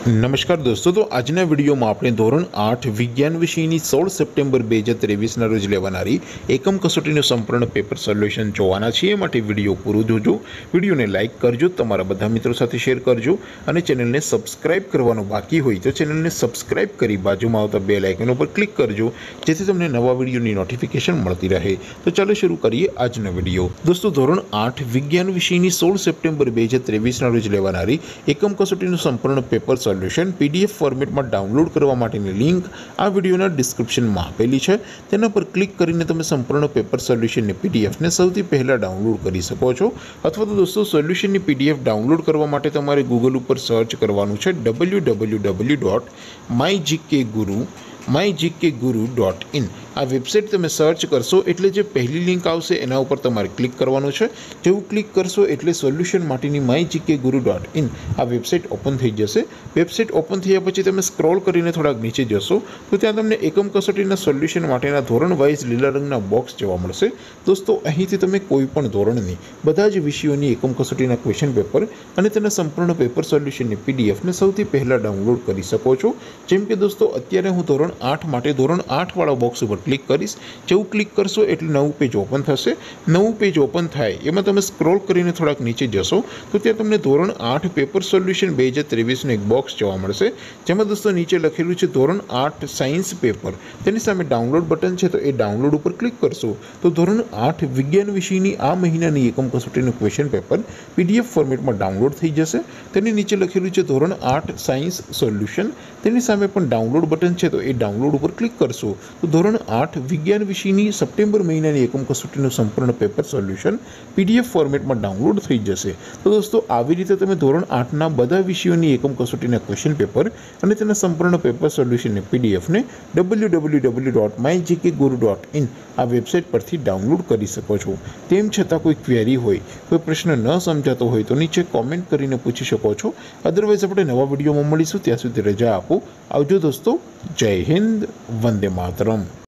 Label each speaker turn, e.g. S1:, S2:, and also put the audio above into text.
S1: नमस्कार दोस्तों, तो आजना विडियो में आपणे धोरण 8 विज्ञान विषयनी 16 सप्टेम्बर 2023 ना रोज लेवानारी एकम कसोटीनुं संपूर्ण पेपर सोल्यूशन जोवाना छीए। माटे विडियो पूरो जोजो, विडियोने लाइक करजो, तमारा बधा मित्रों साथे शेर करजो अने चेनलने सब्सक्राइब करवानुं बाकी होय तो चेनलने सब्सक्राइब करी बाजुमां आवता बेल आइकन पर क्लिक करजो, जेथी तमने नवा विडियोनी नोटिफिकेशन मळती रहे। तो चलो शुरू करिए आजनो विडियो। दोस्तों, धोरण 8 विज्ञान विषयनी 16 सप्टेम्बर 2023 ना रोज लेवानारी एकम कसोटीनुं संपूर्ण पेपर सोल्यूशन पीडीएफ फॉर्मेट में डाउनलॉड करवा माटेनी लिंक आ विडियोना डिस्क्रिप्शन में आपेली है। तेना पर क्लिक करीने तमे संपूर्ण पेपर सोल्यूशन ने पीडीएफ ने सौथी पहला डाउनलॉड करी सको छो। अथवा तो दोस्तों, सोल्यूशन ની पीडीएफ डाउनलॉड करवा माटे तमारे गूगल पर सर्च करवानुं छे www.mygkguru.in। आ वेबसाइट तमे सर्च करशो एटले जे पहली लिंक आवशे एना उपर तमारे क्लिक करवानुं छे। जेवुं क्लिक करशो एटले सोल्यूशन माटेनी mygkguru.in आ वेबसाइट ओपन थई जशे। वेबसाइट ओपन थया पछी तमे स्क्रॉल करीने थोड़ाक नीचे जशो तो त्यां तमने एकम कसोटीना सोल्यूशन माटेना धोरण वाइज लीला रंगना बॉक्स जोवा मळशे। दोस्तों, અહીંથી તમે કોઈપણ ધોરણની બધા જ વિષયોની એકમ કસોટીના ક્વેશ્ચન પેપર અને તેના સંપૂર્ણ પેપર સોલ્યુશનની પીડીએફને સૌથી પહેલાં ડાઉનલોડ કરી શકો છો। જેમ કે દોસ્તો, અત્યારે હું ધોરણ 8 માટે ધોરણ 8 વાળા બોક્સ ઉપર ક્લિક કરીશ। જેવું ક્લિક કરશો એટલે નવું પેજ ઓપન થશે। નવું પેજ ઓપન થાય એમાં તમે સ્ક્રોલ કરીને થોડાક નીચે જશો તો ત્યાં તમને ધોરણ 8 પેપર સોલ્યુશન 2023નું એક બોક્સ જોવા મળશે, જેમાં દોસ્તો નીચે લખેલું છે ધોરણ 8 સાયન્સ પેપર। તેની સામે ડાઉનલોડ બટન છે, તો એ ડાઉનલોડ ઉપર ક્લિક કરશો તો ધોરણ 8 વિજ્ઞાન વિષયની આ મહિનાની એકમ કસોટીનું ક્વેશ્ચન પેપર પીડીએફ ફોર્મેટમાં ડાઉનલોડ થઈ જશે। તેની નીચે લખેલું છે ધોરણ 8 સાયન્સ સોલ્યુશન। તેની સામે પણ ડાઉનલોડ બટન છે, તો એ ડાઉનલોડ ઉપર ક્લિક કરશો તો ધોરણ 8 વિજ્ઞાન વિષયની સપ્ટેમ્બર મહિનાની એકમ કસોટીનું સંપૂર્ણ પેપર સોલ્યુશન પીડીએફ ફોર્મેટમાં ડાઉનલોડ થઈ જશે। તો દોસ્તો, આવી રીતે તમે ધોરણ 8ના બધા વિષયોની એકમ કસોટીના ક્વેશ્ચન પેપર અને તેના સંપૂર્ણ પેપર સોલ્યુશનની પીડીએફને www.mygkguru.in આ વેબસાઇટ પરથી ડાઉનલોડ કરી શકો છો। તેમ છતાં કોઈ ક્વેરી હોય, કોઈ પ્રશ્ન ન સમજાતો હોય તો નીચે કોમેન્ટ કરીને પૂછી શકો છો। અદરવાઇઝ આપણે નવા વિડીયોમાં મળીશું, ત્યાં સુધી રજા આપો। આવજો દોસ્તો, જય હિન્દ, વંદે માતરમ।